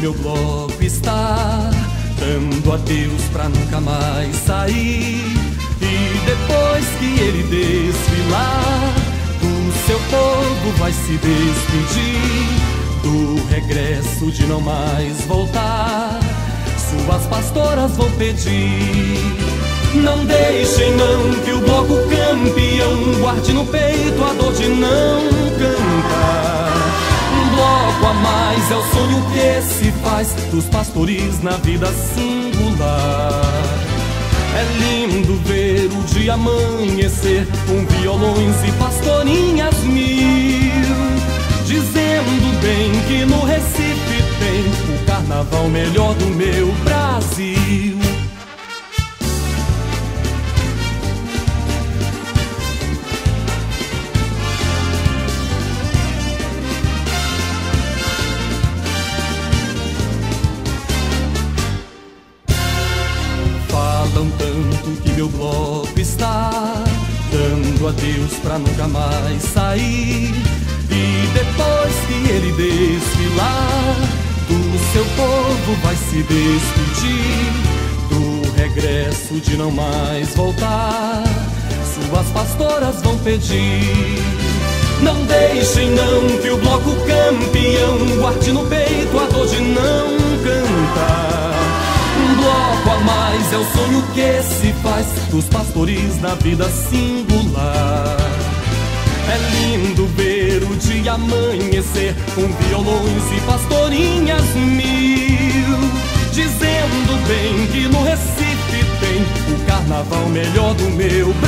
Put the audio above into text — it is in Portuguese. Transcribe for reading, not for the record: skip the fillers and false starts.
meu bloco está dando adeus pra nunca mais sair. E depois que ele desfilar, do seu povo vai se despedir, do regresso de não mais voltar. Suas pastoras vão pedir: não deixem não que o bloco campeão guarde no peito a dor de não cantar. Um bloco a mais é o sonho que se faz dos pastores na vida singular. É lindo ver o dia amanhecer com violões e pastorinhas mil, dizendo bem que no Recife tem o carnaval melhor do meu Brasil. Falam tanto que meu bloco está dando adeus pra nunca mais sair. E depois que ele desfilar, do seu povo vai se despedir, do regresso de não mais voltar. Suas pastoras vão pedir: não deixem não que o bloco campeão guarde no peito a dor de não cantar. Um bloco a mais é o sonho que se faz dos pastores na vida singular. É lindo ver o dia amanhecer com violões e pastorinhas mil, dizendo bem que no Recife tem o carnaval melhor do meu